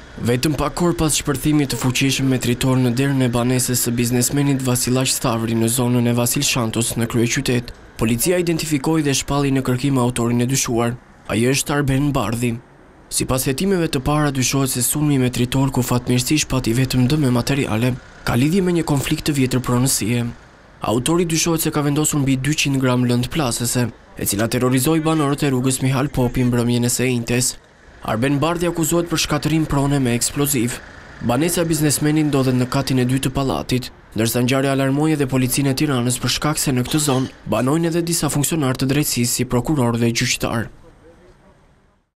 Vetëm pak kohë pas shpërthimit të fuqishëm metritor në derën e banesës së biznesmenit Vasilaq Stavri në zonën e Vasil Shantos në kryeqytet, policia identifikoi dhe shpalli në kërkim autorin e dyshuar. Ai është Arben Bardhi. Sipas hetimeve të para, dyshohet se sulmi metritor, ku fatmirësisht pati vetëm dëme materiale, ka lidhje me një konflikt të vjetër pronësie. Autori dyshohet se ka vendosur mbi 200 gram lëndë plasëse, e cila terrorizoi banorët e rrugës Mihal Popi mbrëmjen e së njëjtës. Arben Bardhi akuzohet për shkatërim prone me eksploziv. Banesa e biznesmenit ndodhet në katin e dytë të pallatit, ndërsa ngjarja alarmoi edhe policinë e Tiranës për shkak se në këtë zonë banojnë edhe disa funksionarë të drejtësisë si prokuror dhe gjyqtar.